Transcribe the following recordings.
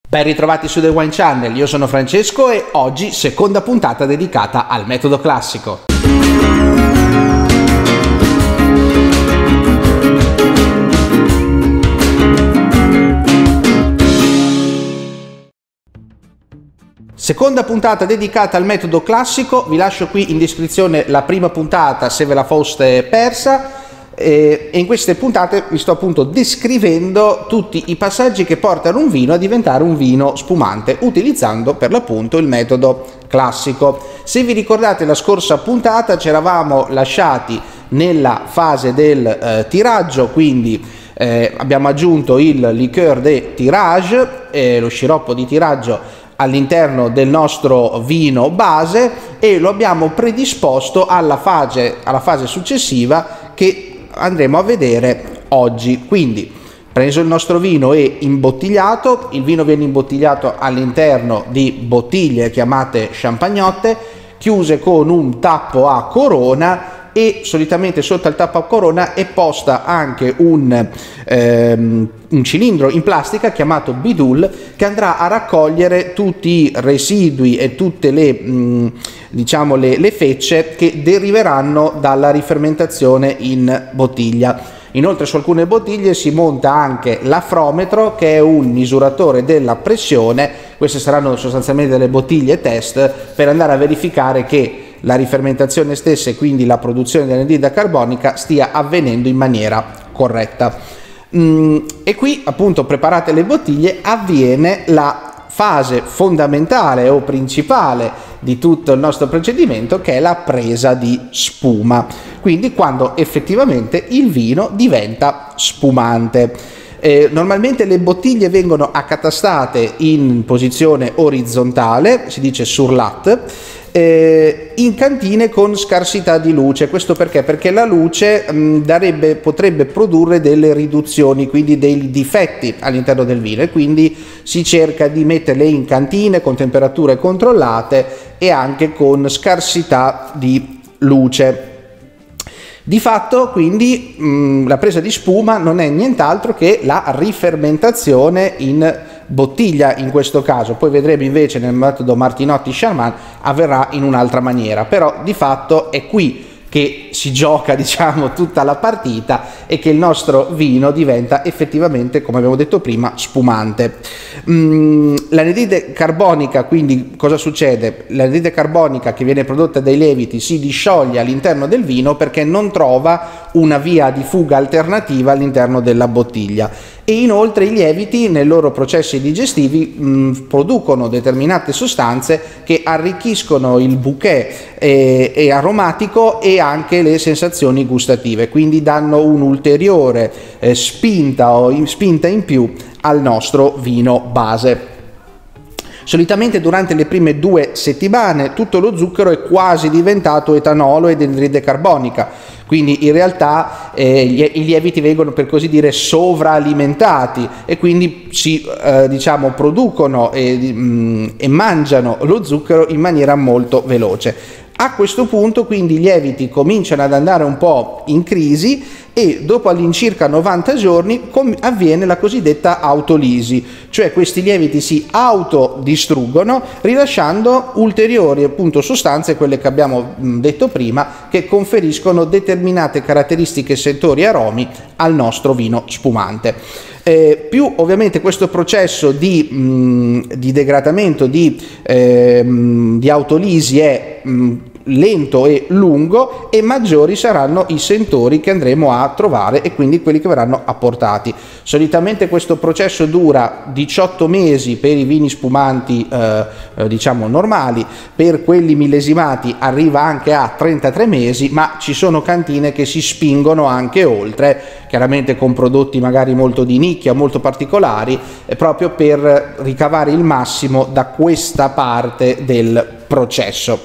Ben ritrovati su The Wine Channel, io sono Francesco e oggi seconda puntata dedicata al metodo classico. Seconda puntata dedicata al metodo classico, vi lascio qui in descrizione la prima puntata se ve la foste persa. E in queste puntate vi sto appunto descrivendo tutti i passaggi che portano un vino a diventare un vino spumante utilizzando per l'appunto il metodo classico. Se vi ricordate la scorsa puntata ci eravamo lasciati nella fase del tiraggio, quindi abbiamo aggiunto il liqueur de tirage, lo sciroppo di tiraggio all'interno del nostro vino base e lo abbiamo predisposto alla fase successiva che andremo a vedere oggi. Quindi preso il nostro vino e imbottigliato, il vino viene imbottigliato all'interno di bottiglie chiamate champagnotte chiuse con un tappo a corona e solitamente sotto al tappo a corona è posta anche un cilindro in plastica chiamato bidule che andrà a raccogliere tutti i residui e tutte le le fecce che deriveranno dalla rifermentazione in bottiglia. Inoltre su alcune bottiglie si monta anche l'afrometro, che è un misuratore della pressione. Queste saranno sostanzialmente delle bottiglie test per andare a verificare che la rifermentazione stessa e quindi la produzione dell'anidride carbonica stia avvenendo in maniera corretta. E qui appunto preparate le bottiglie avviene la fase fondamentale o principale di tutto il nostro procedimento, che è la presa di spuma, quindi quando effettivamente il vino diventa spumante. Normalmente le bottiglie vengono accatastate in posizione orizzontale, si dice sur latte, in cantine con scarsità di luce. Questo perché la luce potrebbe produrre delle riduzioni, quindi dei difetti all'interno del vino, e quindi si cerca di metterle in cantine con temperature controllate e anche con scarsità di luce. Di fatto quindi la presa di spuma non è nient'altro che la rifermentazione in bottiglia in questo caso. Poi vedremo invece nel metodo Martinotti-Charmat avverrà in un'altra maniera, però di fatto è qui che si gioca tutta la partita e che il nostro vino diventa effettivamente, come abbiamo detto prima, spumante. L'anidride carbonica, quindi cosa succede? L'anidride carbonica che viene prodotta dai lieviti si discioglie all'interno del vino perché non trova una via di fuga alternativa all'interno della bottiglia, e inoltre i lieviti nei loro processi digestivi producono determinate sostanze che arricchiscono il bouquet e aromatico e anche le sensazioni gustative, quindi danno un'ulteriore spinta in più al nostro vino base. Solitamente durante le prime 2 settimane tutto lo zucchero è quasi diventato etanolo ed anidride carbonica, quindi in realtà i lieviti vengono, per così dire, sovraalimentati e quindi si producono e mangiano lo zucchero in maniera molto veloce. A questo punto quindi i lieviti cominciano ad andare un po' in crisi e dopo all'incirca 90 giorni avviene la cosiddetta autolisi, cioè questi lieviti si autodistruggono rilasciando ulteriori appunto sostanze, quelle che abbiamo detto prima, che conferiscono determinate caratteristiche, sentori e aromi al nostro vino spumante. Più ovviamente questo processo di degradamento, di autolisi è lento e lungo, e maggiori saranno i sentori che andremo a trovare e quindi quelli che verranno apportati. Solitamente questo processo dura 18 mesi per i vini spumanti normali, per quelli millesimati arriva anche a 33 mesi, ma ci sono cantine che si spingono anche oltre, chiaramente con prodotti magari molto di nicchia, molto particolari, proprio per ricavare il massimo da questa parte del processo.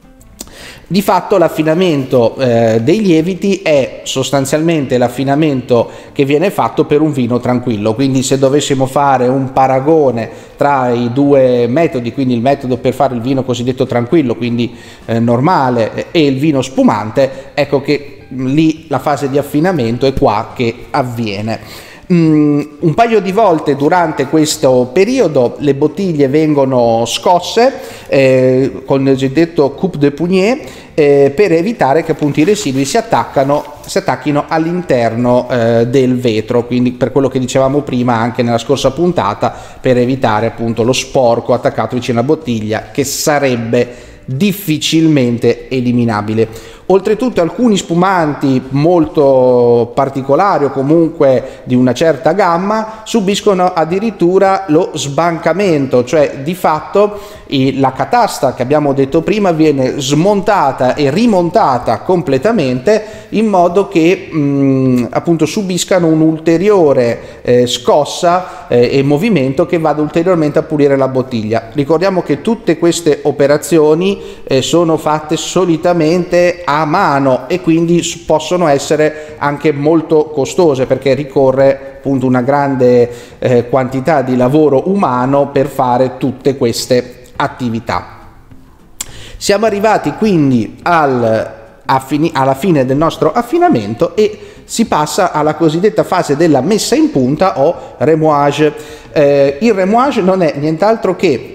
Di fatto l'affinamento dei lieviti è sostanzialmente l'affinamento che viene fatto per un vino tranquillo, quindi se dovessimo fare un paragone tra i due metodi, quindi il metodo per fare il vino cosiddetto tranquillo, quindi normale, e il vino spumante, ecco che lì la fase di affinamento è qua che avviene. Un paio di volte durante questo periodo le bottiglie vengono scosse con il cosiddetto coupe de pugné per evitare che appunto i residui si attacchino all'interno del vetro, quindi per quello che dicevamo prima anche nella scorsa puntata, per evitare appunto lo sporco attaccato vicino alla bottiglia che sarebbe difficilmente eliminabile. Oltretutto alcuni spumanti molto particolari o comunque di una certa gamma subiscono addirittura lo sbancamento, cioè di fatto la catasta che abbiamo detto prima viene smontata e rimontata completamente in modo che appunto subiscano un'ulteriore scossa e movimento che vada ulteriormente a pulire la bottiglia. Ricordiamo che tutte queste operazioni sono fatte solitamente a mano e quindi possono essere anche molto costose, perché ricorre appunto una grande quantità di lavoro umano per fare tutte queste attività. Siamo arrivati quindi alla fine del nostro affinamento e si passa alla cosiddetta fase della messa in punta o remouage. Il remouage non è nient'altro che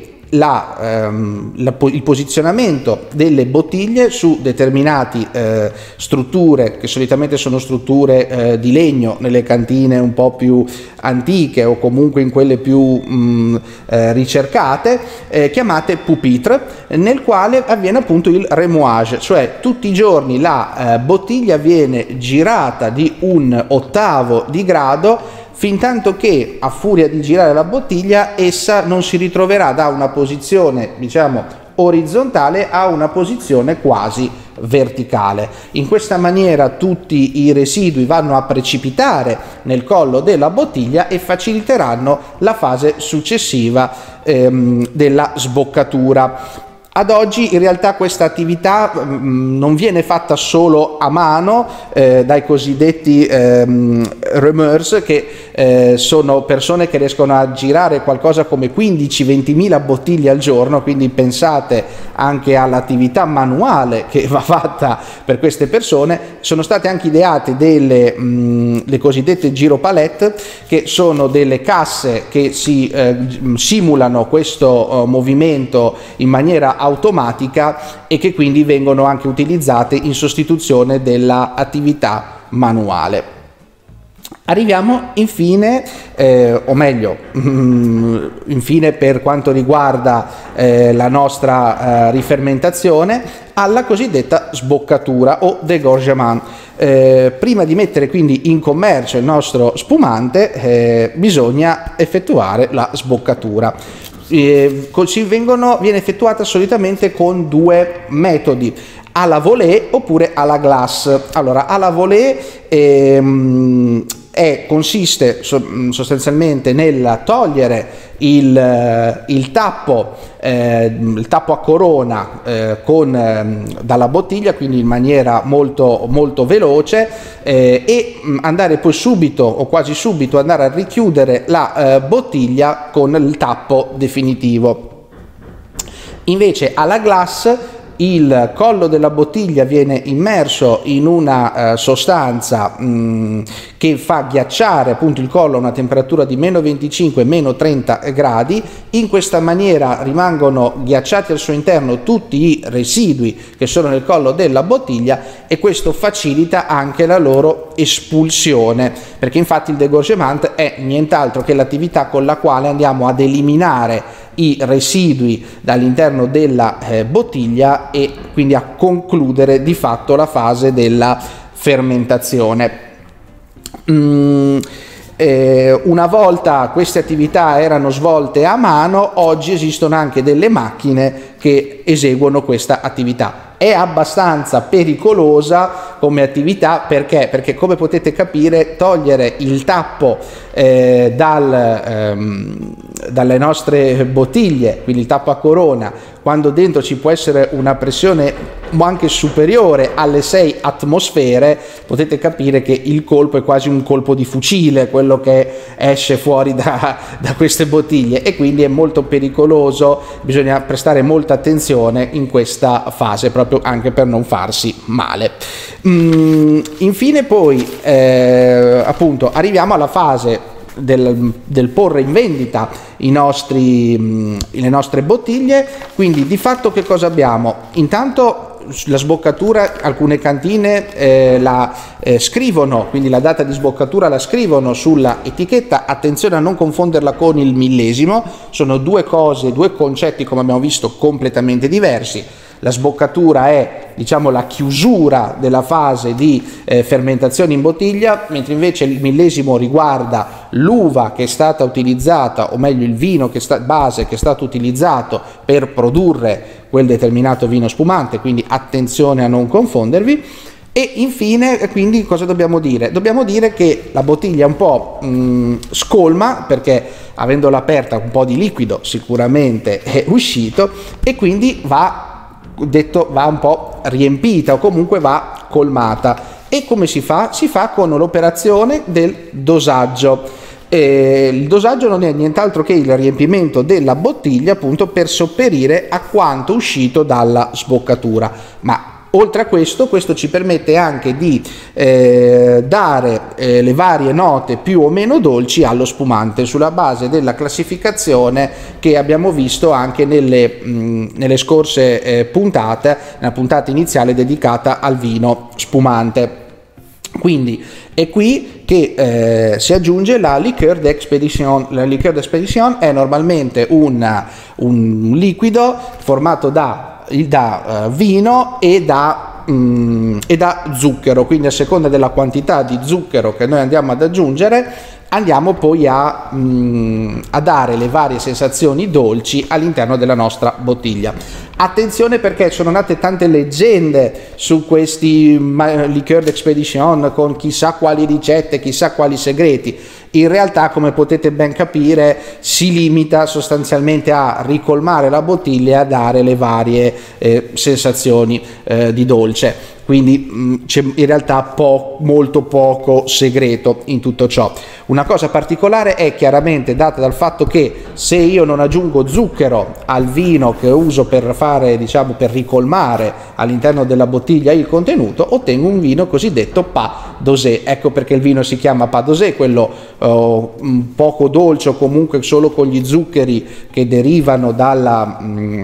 il posizionamento delle bottiglie su determinate strutture, che solitamente sono strutture di legno nelle cantine un po' più antiche o comunque in quelle più ricercate, chiamate pupitre, nel quale avviene appunto il remouage, cioè tutti i giorni la bottiglia viene girata di 1/8 di grado, fintanto che a furia di girare la bottiglia essa non si ritroverà da una posizione diciamo orizzontale a una posizione quasi verticale. In questa maniera tutti i residui vanno a precipitare nel collo della bottiglia e faciliteranno la fase successiva della sboccatura. Ad oggi in realtà questa attività non viene fatta solo a mano dai cosiddetti remeurs, che sono persone che riescono a girare qualcosa come 15-20 mila bottiglie al giorno, quindi pensate anche all'attività manuale che va fatta per queste persone. Sono state anche ideate le cosiddette giropalette, che sono delle casse che si simulano questo movimento in maniera automatica e che quindi vengono anche utilizzate in sostituzione dell'attività manuale. Arriviamo infine, o meglio, infine per quanto riguarda la nostra rifermentazione, alla cosiddetta sboccatura o dégorgement. Prima di mettere quindi in commercio il nostro spumante bisogna effettuare la sboccatura. Viene effettuata solitamente con due metodi: à la volée oppure alla glace. Allora, à la volée consiste sostanzialmente nel togliere il tappo a corona dalla bottiglia, quindi in maniera molto, molto veloce, e andare poi subito o quasi subito andare a richiudere la bottiglia con il tappo definitivo. Invece alla glace il collo della bottiglia viene immerso in una sostanza che fa ghiacciare appunto il collo a una temperatura di -25 -30 gradi. In questa maniera rimangono ghiacciati al suo interno tutti i residui che sono nel collo della bottiglia e questo facilita anche la loro espulsione, perché infatti il dégorgement è nient'altro che l'attività con la quale andiamo ad eliminare i residui dall'interno della bottiglia e quindi a concludere di fatto la fase della fermentazione. Una volta queste attività erano svolte a mano, oggi esistono anche delle macchine che eseguono questa attività. È abbastanza pericolosa come attività perché come potete capire togliere il tappo dalle nostre bottiglie, quindi il tappo a corona, quando dentro ci può essere una pressione anche superiore alle 6 atmosfere, potete capire che il colpo è quasi un colpo di fucile, quello che esce fuori da queste bottiglie, e quindi è molto pericoloso. Bisogna prestare molta attenzione in questa fase proprio anche per non farsi male. Infine poi appunto arriviamo alla fase del porre in vendita le nostre bottiglie. Quindi di fatto che cosa abbiamo? Intanto la sboccatura, alcune cantine la scrivono, quindi la data di sboccatura la scrivono sulla etichetta. Attenzione a non confonderla con il millesimo, sono due cose, due concetti, come abbiamo visto, completamente diversi. La sboccatura è, diciamo, la chiusura della fase di fermentazione in bottiglia, mentre invece il millesimo riguarda l'uva che è stata utilizzata, o meglio il vino base che è stato utilizzato per produrre quel determinato vino spumante, quindi attenzione a non confondervi. E infine, quindi, cosa dobbiamo dire? Dobbiamo dire che la bottiglia è un po' scolma, perché avendola aperta un po' di liquido sicuramente è uscito, e quindi va un po' riempita, o comunque va colmata. E come si fa? Si fa con l'operazione del dosaggio. Il dosaggio non è nient'altro che il riempimento della bottiglia, appunto, per sopperire a quanto uscito dalla sboccatura. Ma oltre a questo ci permette anche di dare le varie note più o meno dolci allo spumante, sulla base della classificazione che abbiamo visto anche nelle scorse puntate, nella puntata iniziale dedicata al vino spumante. Quindi è qui che si aggiunge la liqueur d'expédition. La liqueur d'expédition è normalmente un liquido formato da vino e da zucchero, quindi a seconda della quantità di zucchero che noi andiamo ad aggiungere andiamo poi a dare le varie sensazioni dolci all'interno della nostra bottiglia. Attenzione, perché sono nate tante leggende su questi liqueur d'expédition con chissà quali ricette, chissà quali segreti. In realtà, come potete ben capire, si limita sostanzialmente a ricolmare la bottiglia e a dare le varie sensazioni di dolce. Quindi c'è in realtà molto poco segreto in tutto ciò. Una cosa particolare è chiaramente data dal fatto che se io non aggiungo zucchero al vino che uso per fare, diciamo, per ricolmare all'interno della bottiglia il contenuto, ottengo un vino cosiddetto pas dosé. Ecco perché il vino si chiama pas dosé, quello poco dolce, o comunque solo con gli zuccheri che derivano dalla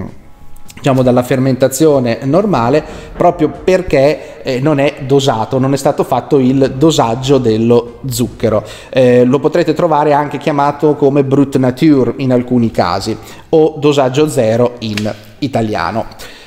fermentazione normale, proprio perché non è dosato, non è stato fatto il dosaggio dello zucchero. Lo potrete trovare anche chiamato come brut nature in alcuni casi, o dosaggio zero in italiano.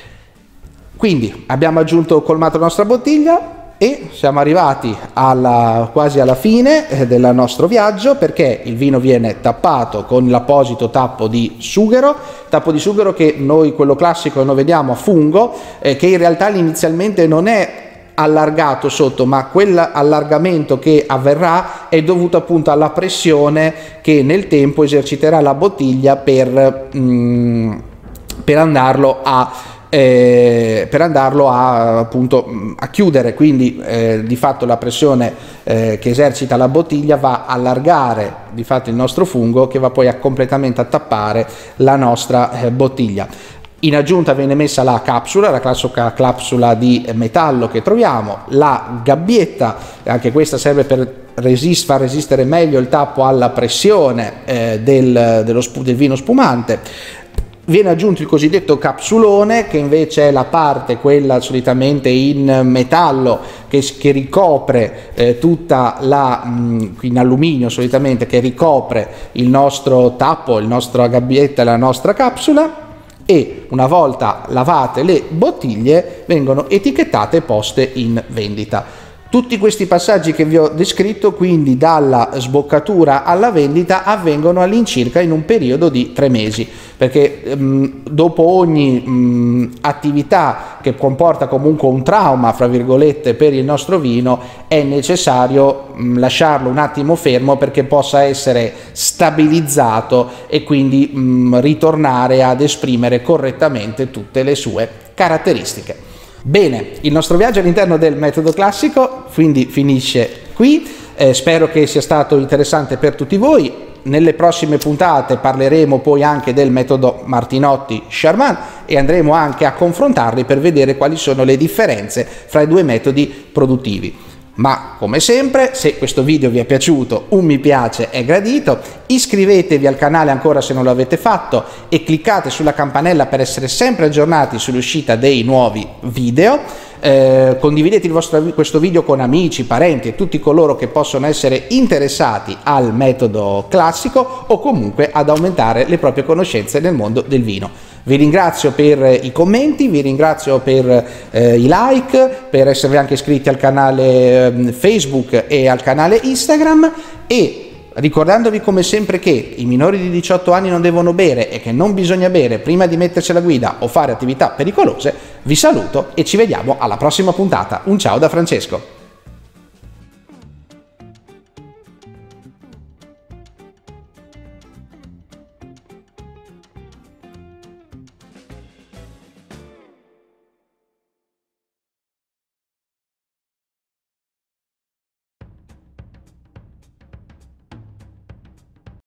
Quindi abbiamo colmato la nostra bottiglia e siamo arrivati quasi alla fine del nostro viaggio, perché il vino viene tappato con l'apposito tappo di sughero che noi, quello classico che noi vediamo a fungo, che in realtà inizialmente non è allargato sotto, ma quell'allargamento che avverrà è dovuto appunto alla pressione che nel tempo eserciterà la bottiglia per andarlo appunto a chiudere. Quindi di fatto la pressione che esercita la bottiglia va a allargare di fatto il nostro fungo, che va poi completamente a tappare la nostra bottiglia. In aggiunta viene messa la capsula, la classica capsula di metallo che troviamo, la gabbietta, anche questa serve per far resistere meglio il tappo alla pressione del vino spumante. Viene aggiunto il cosiddetto capsulone, che invece è la parte, quella solitamente in metallo, che ricopre in alluminio solitamente, che ricopre il nostro tappo, la nostra gabbietta e la nostra capsula. E una volta lavate le bottiglie vengono etichettate e poste in vendita. Tutti questi passaggi che vi ho descritto, quindi dalla sboccatura alla vendita, avvengono all'incirca in un periodo di 3 mesi, perché dopo ogni attività che comporta comunque un trauma, fra virgolette, per il nostro vino, è necessario lasciarlo un attimo fermo perché possa essere stabilizzato e quindi ritornare ad esprimere correttamente tutte le sue caratteristiche. Bene, il nostro viaggio all'interno del metodo classico quindi finisce qui. Spero che sia stato interessante per tutti voi. Nelle prossime puntate parleremo poi anche del metodo Martinotti-Charman e andremo anche a confrontarli per vedere quali sono le differenze fra i due metodi produttivi. Ma come sempre, se questo video vi è piaciuto, un mi piace è gradito, iscrivetevi al canale ancora se non lo avete fatto e cliccate sulla campanella per essere sempre aggiornati sull'uscita dei nuovi video. Condividete questo video con amici, parenti e tutti coloro che possono essere interessati al metodo classico o comunque ad aumentare le proprie conoscenze nel mondo del vino. Vi ringrazio per i commenti, vi ringrazio per i like, per esservi anche iscritti al canale Facebook e al canale Instagram, e ricordandovi come sempre che i minori di 18 anni non devono bere e che non bisogna bere prima di mettersi alla guida o fare attività pericolose, vi saluto e ci vediamo alla prossima puntata. Un ciao da Francesco.